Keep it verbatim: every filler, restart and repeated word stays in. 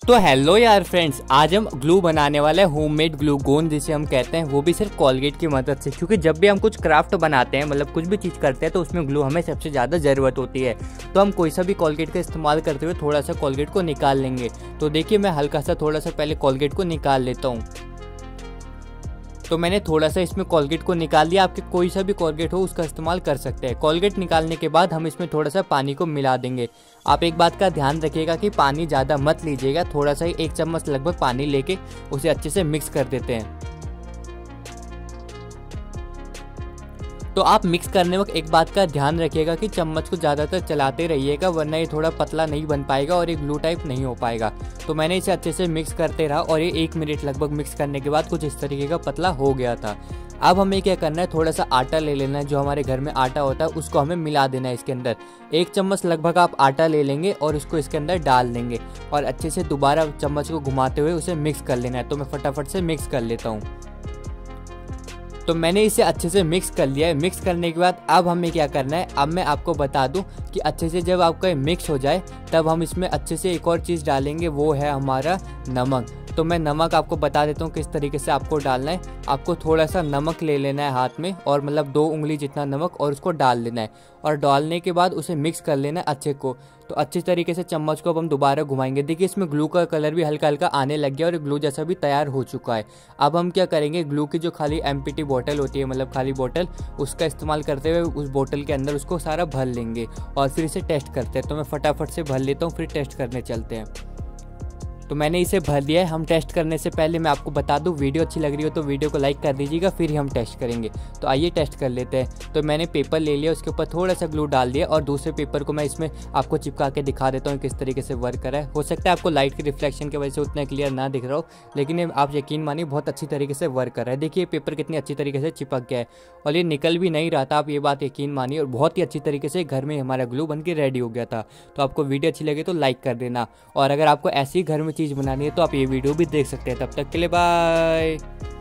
तो हेलो यार फ्रेंड्स, आज हम ग्लू बनाने वाले हैं, होममेड ग्लू गोन जिसे हम कहते हैं, वो भी सिर्फ कोलगेट की मदद से। क्योंकि जब भी हम कुछ क्राफ्ट बनाते हैं, मतलब कुछ भी चीज़ करते हैं, तो उसमें ग्लू हमें सबसे ज़्यादा ज़रूरत होती है। तो हम कोई सा भी कोलगेट का इस्तेमाल करते हुए थोड़ा सा कोलगेट को निकाल लेंगे। तो देखिए, मैं हल्का सा थोड़ा सा पहले कोलगेट को निकाल लेता हूँ। तो मैंने थोड़ा सा इसमें कोलगेट को निकाल लिया। आपके कोई सा भी कोलगेट हो उसका इस्तेमाल कर सकते हैं। कोलगेट निकालने के बाद हम इसमें थोड़ा सा पानी को मिला देंगे। आप एक बात का ध्यान रखिएगा कि पानी ज़्यादा मत लीजिएगा, थोड़ा सा ही एक चम्मच लगभग पानी लेके उसे अच्छे से मिक्स कर देते हैं। तो आप मिक्स करने वक्त एक बात का ध्यान रखिएगा कि चम्मच को ज़्यादातर चलाते रहिएगा, वरना ये थोड़ा पतला नहीं बन पाएगा और ये ग्लू टाइप नहीं हो पाएगा। तो मैंने इसे अच्छे से मिक्स करते रहा और ये एक मिनट लगभग मिक्स करने के बाद कुछ इस तरीके का पतला हो गया था। अब हमें क्या करना है, थोड़ा सा आटा ले लेना है। जो हमारे घर में आटा होता है उसको हमें मिला देना है इसके अंदर। एक चम्मच लगभग आप आटा ले लेंगे और उसको इसके अंदर डाल देंगे और अच्छे से दोबारा चम्मच को घुमाते हुए उसे मिक्स कर लेना है। तो मैं फटाफट से मिक्स कर लेता हूँ। तो मैंने इसे अच्छे से मिक्स कर लिया है। मिक्स करने के बाद अब हमें क्या करना है, अब मैं आपको बता दूं कि अच्छे से जब आपका मिक्स हो जाए तब हम इसमें अच्छे से एक और चीज़ डालेंगे, वो है हमारा नमक। तो मैं नमक आपको बता देता हूँ किस तरीके से आपको डालना है। आपको थोड़ा सा नमक ले लेना है हाथ में, और मतलब दो उंगली जितना नमक, और उसको डाल लेना है। और डालने के बाद उसे मिक्स कर लेना है अच्छे को। तो अच्छी तरीके से चम्मच को अब हम दोबारा घुमाएंगे। देखिए, इसमें ग्लू का कलर भी हल्का हल्का आने लग गया और ग्लू जैसा भी तैयार हो चुका है। अब हम क्या करेंगे, ग्लू की जो खाली एमपीटी बोतल होती है, मतलब खाली बोतल, उसका इस्तेमाल करते हुए उस बोतल के अंदर उसको सारा भर लेंगे और फिर इसे टेस्ट करते हैं। तो मैं फटाफट से भर लेता हूँ, फिर टेस्ट करने चलते हैं। तो मैंने इसे भर दिया है। हम टेस्ट करने से पहले मैं आपको बता दूं, वीडियो अच्छी लग रही हो तो वीडियो को लाइक कर दीजिएगा, फिर ही हम टेस्ट करेंगे। तो आइए टेस्ट कर लेते हैं। तो मैंने पेपर ले लिया, उसके ऊपर थोड़ा सा ग्लू डाल दिया और दूसरे पेपर को मैं इसमें आपको चिपका के दिखा देता हूँ किस तरीके से वर्क करा है। हो सकता है आपको लाइट की रिफ्लेक्शन की वजह से उतना क्लियर ना दिख रहा हो, लेकिन ये आप यकीन मानिए बहुत अच्छी तरीके से वर्क कर रहा है। देखिए, पेपर कितनी अच्छी तरीके से चिपक गया है और ये निकल भी नहीं रहा था, आप ये बात यकीन मानिए। और बहुत ही अच्छी तरीके से घर में हमारा ग्लू बन के रेडी हो गया था। तो आपको वीडियो अच्छी लगे तो लाइक कर देना, और अगर आपको ऐसी घर में चीज़ बनानी है तो आप ये वीडियो भी देख सकते हैं। तब तक के लिए बाय।